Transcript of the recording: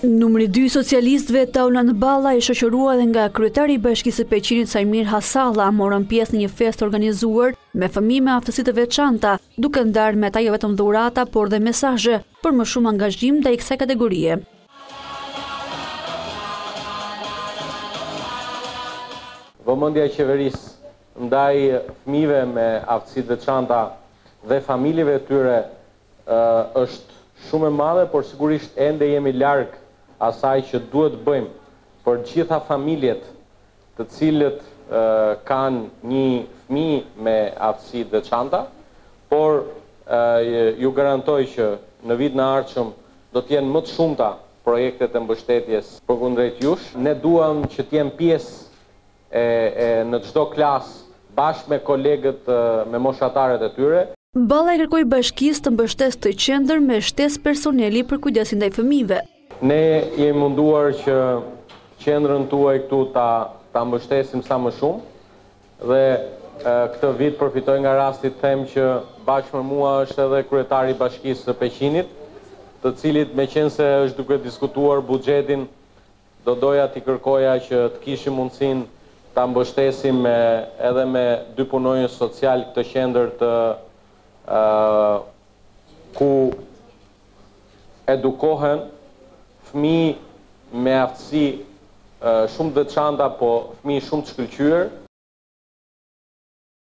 Numri 2 socialistëve Taulan Balla, i shoqëruar edhe nga kryetari i Bashkisë së Peqinit Sajmir Hasalla, morën pjesë në një festë organizuar me fëmijë me aftësi të veçanta, duke ndarë me ata jo vetëm dhurata, por dhe mesazhe për më shumë angazhim ndaj kësaj kategorie. Vëmendja e qeverisë ndaj fëmijëve me aftësi të veçanta dhe familjeve të tyre është shumë e madhe, por sigurisht ende jemi larg asaj që duhet bëjmë për gjitha familjet të cilët kanë një fëmijë me aftësi të veçanta, por ju garantoj që në vitin e ardhshëm do të jenë më të shumta projektet e mbështetjes përkundrejt jush. Ne duam që të jemë pjesë në çdo klasë bashkë me kolegët, me moshatarët e tyre. Balla i kërkoi bashkisë të mbështesë të qendër me shtesë personeli për kujdesin ndaj fëmijëve. Ne jemi munduar që qendrën tuaj këtu ta mbështesim sa më shumë dhe këtë vit përfitoj nga rasti të them që bashkë me mua është edhe kryetari i Bashkisë së Peqinit, të cilit meqense është duke diskutuar buxhetin, do doja t'i kërkoja që të kishim mundësinë ta mbështesim edhe me 2 punonjës social këtë qendër ku edukohen fëmijë me aftësi shumë të veçanta, po fëmijë shumë të shkëlqyer,